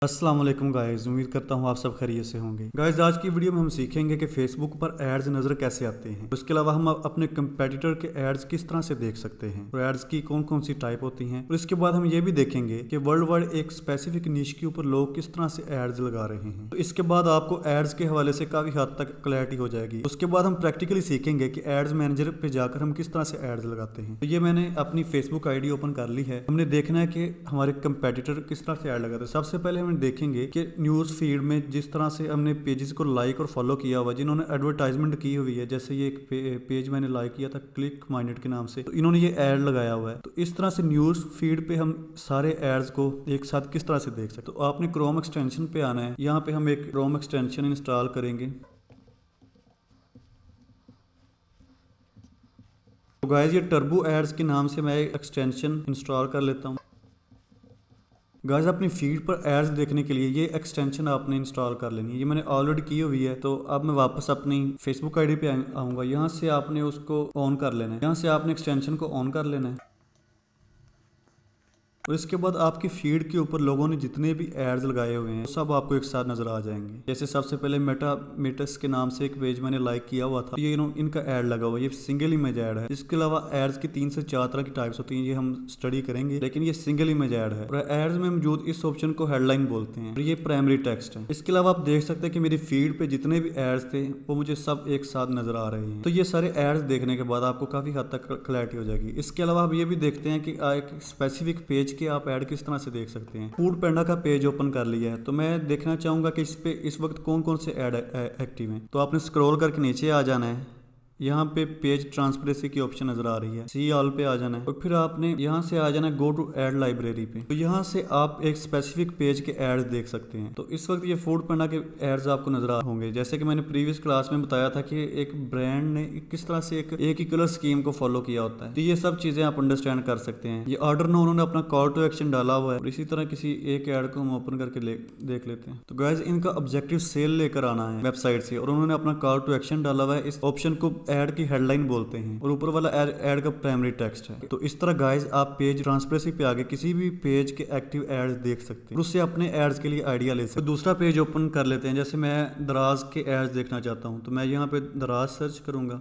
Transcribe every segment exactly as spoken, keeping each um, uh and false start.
अस्सलाम वालेकुम गाइस, उम्मीद करता हूँ आप सब खैरियत से होंगे। गाइस आज की वीडियो में हम सीखेंगे कि फेसबुक पर एड्स नज़र कैसे आते हैं। उसके अलावा हम अपने कंपेटिटर के एड्स किस तरह से देख सकते हैं और एड्स की कौन कौन सी टाइप होती हैं। और इसके बाद हम ये भी देखेंगे कि वर्ल्ड वाइड एक स्पेसिफिक निश के ऊपर लोग किस तरह से एड्स लगा रहे हैं। तो इसके बाद आपको एड्स के हवाले से काफ़ी हद तक क्लैरिटी हो जाएगी। उसके बाद हम प्रैक्टिकली सीखेंगे कि एड्स मैनेजर पे जाकर हम किस तरह से एड्स लगाते हैं। तो ये मैंने अपनी फेसबुक आई डी ओपन कर ली है। हमने देखना है कि हमारे कंपेटिटर किस तरह से एड लगाते हैं। सबसे पहले हम देखेंगे कि न्यूज़ फीड में जिस तरह से हमने पेजेस को लाइक और फॉलो किया हुआ, जिन्होंने एडवर्टाइजमेंट की हुई है, जैसे ये एक पे, पेज मैंने लाइक किया था क्लिक माइंडेड के नाम से, तो इन्होंने ये ऐड लगाया हुआ है। तो इस तरह से न्यूज़ फीड पे हम सारे एड्स को एक साथ किस तरह से देख सकते हैं। तो आपने क्रोम एक्सटेंशन पे आना है। यहाँ पे हम एक क्रोम एक्सटेंशन इंस्टॉल करेंगे। तो गाइस ये टर्बो एड्स के नाम से मैं एक्सटेंशन इंस्टॉल कर लेता हूँ। गाइस अपनी फीड पर एड्स देखने के लिए ये एक्सटेंशन आपने इंस्टॉल कर लेनी है। ये मैंने ऑलरेडी की हुई है। तो अब मैं वापस अपनी फेसबुक आईडी पे आऊँगा। यहाँ से आपने उसको ऑन कर लेना है। यहाँ से आपने एक्सटेंशन को ऑन कर लेना है और इसके बाद आपकी फीड के ऊपर लोगों ने जितने भी एड्स लगाए हुए हैं सब आपको एक साथ नजर आ जाएंगे। जैसे सबसे पहले मेटा मेटस के नाम से एक पेज मैंने लाइक किया हुआ था, ये इनका एड लगा हुआ है। ये सिंगल इमेज एड है। इसके अलावा एड्स की तीन से चार तरह की टाइप्स होती हैं, ये हम स्टडी करेंगे, लेकिन ये सिंगल इमेज एड है। और एड्स में मौजूद इस ऑप्शन को हेडलाइन बोलते हैं और ये प्राइमरी टेक्स्ट है। इसके अलावा आप देख सकते हैं कि मेरी फीड पे जितने भी एड्स थे वो मुझे सब एक साथ नजर आ रहे हैं। तो ये सारे एड्स देखने के बाद आपको काफी हद तक क्लैरिटी हो जाएगी। इसके अलावा आप ये भी देखते हैं कि एक स्पेसिफिक पेज के आप एड किस तरह से देख सकते हैं। फूड पैंडा का पेज ओपन कर लिया है। तो मैं देखना चाहूंगा कि इस पे इस वक्त कौन कौन से ऐड एक्टिव हैं। तो आपने स्क्रॉल करके नीचे आ जाना है। यहाँ पे पेज ट्रांसपेरेंसी की ऑप्शन नजर आ रही है, सी ऑल पे आ जाना है और फिर आपने यहाँ से आ जाना है गो टू एड लाइब्रेरी पे। तो यहाँ से आप एक स्पेसिफिक पेज के एड्स देख सकते हैं। तो इस वक्त ये फूड पैंडा के एड्स आपको नजर आ होंगे। जैसे कि मैंने प्रीवियस क्लास में बताया था कि एक ब्रांड ने किस तरह से एक एक ही कलर स्कीम को फॉलो किया होता है। तो ये सब चीजें आप अंडरस्टैंड कर सकते हैं। ये ऑर्डर ने उन्होंने अपना कॉल टू एक्शन डाला हुआ है और इसी तरह किसी एक एड को हम ओपन करके देख लेते हैं। तो गाइज इनका ऑब्जेक्टिव सेल लेकर आना है वेबसाइट से और उन्होंने अपना कॉल टू एक्शन डाला हुआ है। इस ऑप्शन को एड की हेडलाइन बोलते हैं और ऊपर वाला एड का प्राइमरी टेक्स्ट है। तो इस तरह गाइज आप पेज ट्रांसपेरेंसी पे आगे किसी भी पेज के एक्टिव एड्स देख सकते हैं, उससे अपने एड्स के लिए आइडिया ले सकते हैं। तो दूसरा पेज ओपन कर लेते हैं। जैसे मैं दराज के एड्स देखना चाहता हूं तो मैं यहाँ पे दराज सर्च करूंगा।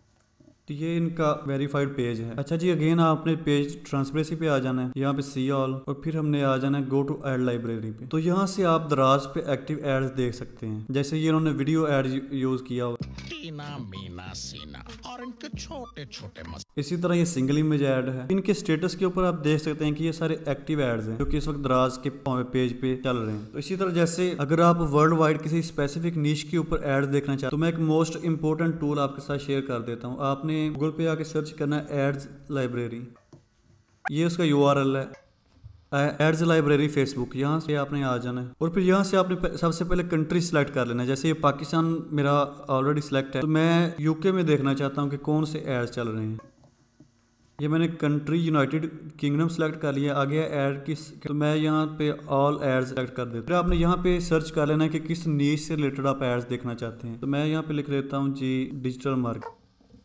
तो ये इनका वेरीफाइड पेज है। अच्छा जी, अगेन आपने पेज ट्रांसपेरेंसी पे आ जाना है। यहाँ पे सी ऑल और फिर हमने आ जाना है गो टू एड लाइब्रेरी पे। तो यहाँ से आप दराज पे एक्टिव एड्स देख सकते हैं। जैसे ये इन्होंने वीडियो एड यूज किया हुआ, टीना मीना सीना और इनके छोटे छोटे मस्त। इसी तरह ये सिंगल इमेज एड है। इनके स्टेटस के ऊपर आप देख सकते हैं कि ये सारे एक्टिव एड्स हैं जो कि इस वक्त दराज के पेज पे चल रहे हैं। तो इसी तरह जैसे अगर आप वर्ल्ड वाइड किसी स्पेसिफिक निश के ऊपर एड देखना चाहते तो मैं एक मोस्ट इंपोर्टेंट टूल आपके साथ शेयर कर देता हूँ। आपने गूगल पे आके सर्च करना है एड्स लाइब्रेरी, ये उसका यूआरएल है, एड्स लाइब्रेरी फेसबुक। यहाँ से आपने आ जाना है और फिर यहाँ से आपने सबसे पहले कंट्री सिलेक्ट कर लेना है। जैसे ये पाकिस्तान मेरा ऑलरेडी सिलेक्ट है तो मैं यूके में देखना चाहता हूँ कि कौन से एड्स चल रहे हैं। ये मैंने कंट्री यूनाइटेड किंगडम सेलेक्ट कर लिया। आगे ऐड किस, तो मैं यहाँ पे ऑल एड्स सेलेक्ट कर देता हूँ। आपने यहाँ पे सर्च कर लेना है कि किस नीश से रिलेटेड आप एड्स देखना चाहते हैं। तो मैं यहाँ पे लिख लेता हूँ जी डिजिटल मार्केटिंग।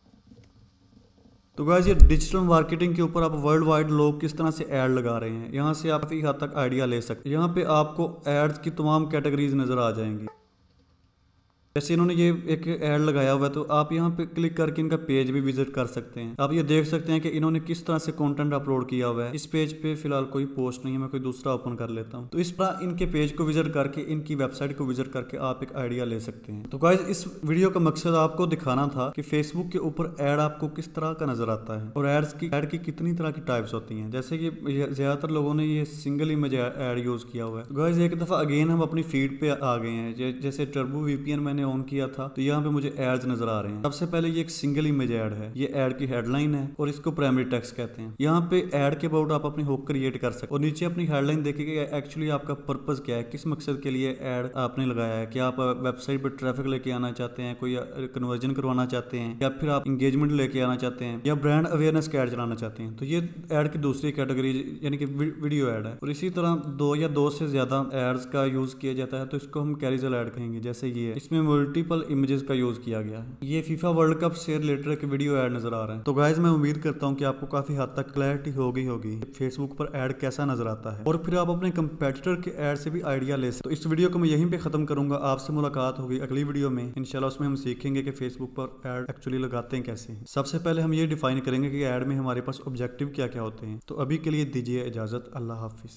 तो गाइस ये डिजिटल मार्केटिंग के ऊपर आप वर्ल्ड वाइड लोग किस तरह से ऐड लगा रहे हैं, यहाँ से आप काफी हद तक आइडिया ले सकते हैं। यहाँ पे आपको एड्स की तमाम कैटेगरीज नजर आ जाएंगी। जैसे इन्होंने ये एक ऐड लगाया हुआ है तो आप यहाँ पे क्लिक करके इनका पेज भी विजिट कर सकते हैं। आप ये देख सकते हैं कि इन्होंने किस तरह से कंटेंट अपलोड किया हुआ है। इस पेज पे फिलहाल कोई पोस्ट नहीं है, मैं कोई दूसरा ओपन कर लेता हूँ। तो इस तरह इनके पेज को विजिट करके, इनकी वेबसाइट को विजिट करके आप एक आइडिया ले सकते हैं। तो गाइस इस वीडियो का मकसद आपको दिखाना था कि फेसबुक के ऊपर एड आपको किस तरह का नजर आता है और एड्स की एड की कितनी तरह की टाइप्स होती हैं। जैसे कि ज्यादातर लोगों ने ये सिंगल इमेज एड यूज किया हुआ है। गाइस एक दफा अगेन हम अपनी फीड पे आ गए हैं। जैसे टर्बो वीपीएन मैंने ऑन किया था तो यहाँ पे मुझे एड्स नजर आ रहे हैं। सबसे पहले ये एक सिंगल इमेज एड है। ये एड की हेडलाइन है और इसको प्राइमरी टेक्स्ट कहते हैं। यहाँ पे एड के अबाउट आप अपनी हुक क्रिएट कर सकते और नीचे अपनी हेडलाइन देखेंगे एक्चुअली आपका पर्पस क्या है, किस मकसद के लिए एड आपने लगाया है। क्या आप वेबसाइट पर ट्रैफिक लेके आना चाहते हैं, कोई कन्वर्जन करवाना चाहते हैं, या फिर आप इंगेजमेंट लेके आना चाहते हैं, या ब्रांड अवेयरनेस का एड चलाना चाहते हैं। तो ये एड की दूसरी कैटेगरी यानी कि वीडियो एड है। और इसी तरह दो या दो से ज्यादा एड्स का यूज किया जाता है तो इसको हम कैरिजल एड कहेंगे। जैसे ये इसमें मल्टीपल इमेजेस का यूज किया गया है। ये फीफा वर्ल्ड कप से रिलेटेड एक वीडियो ऐड नजर आ रहा है। तो गाइज मैं उम्मीद करता हूँ कि आपको काफी हद तक क्लैरिटी होगी होगी फेसबुक पर ऐड कैसा नजर आता है, और फिर आप अपने कंपेटिटर के ऐड से भी आइडिया ले सकते। तो इस वीडियो को मैं यहीं पे खत्म करूंगा। आपसे मुलाकात होगी अगली वीडियो में इंशाल्लाह। उसमें हम सीखेंगे कि फेसबुक पर ऐड एक्चुअली लगाते हैं कैसे। सबसे पहले हम ये डिफाइन करेंगे कि ऐड में हमारे पास ऑब्जेक्टिव क्या क्या होते हैं। तो अभी के लिए दीजिए इजाजत। अल्लाह हाफिज।